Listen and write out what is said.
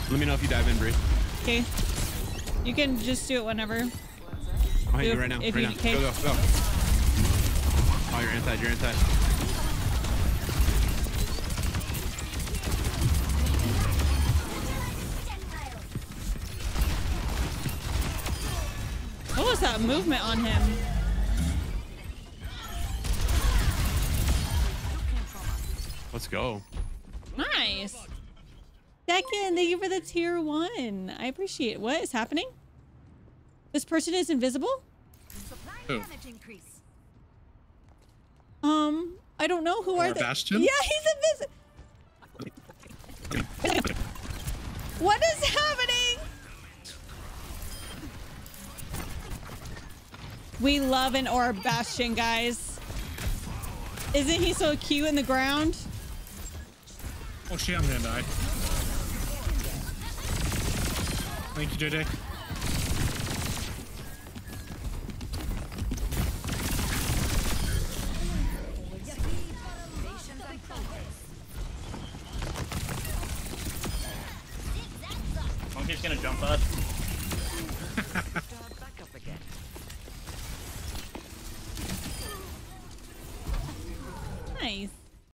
Let me know if you dive in, Bree. Okay. You can just do it whenever. I'll hit you right now. Right now. Okay. Go, go, go. Oh, you're inside. You're inside. What was that movement on him? Let's go. Nice. Decken, thank you for the tier 1. I appreciate it. What is happening? This person is invisible? Who? I don't know. Who are they? Bastion? Yeah, he's invisible. What is happening? We love an orb Bastion, guys. Isn't he so cute in the ground? Oh shit, I'm gonna die. Thank you, JJ. Monkey's gonna jump us.